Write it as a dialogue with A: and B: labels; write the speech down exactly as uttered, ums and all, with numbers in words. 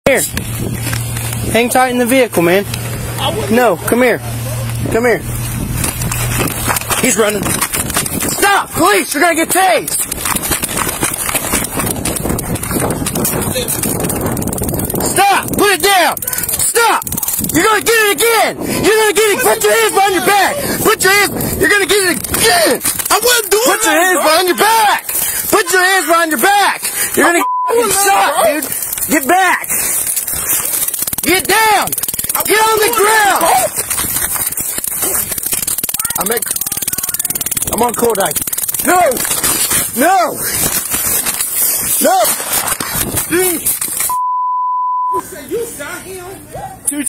A: Here. Hang tight in the vehicle, man. No, come here. Come here. He's running. Stop! Police! You're gonna get tased! Stop! Put it down! Stop! You're gonna get it again! You're gonna get it! Put your hands behind your back! Put your hands... You're gonna get it again! I wasn't doing Put your that, hands bro. behind your back! Put your hands behind your back! You're gonna get shot, dude! Get back! Get down! Get on the ground! I'm at... I'm on court night. No! No! No! You shot him?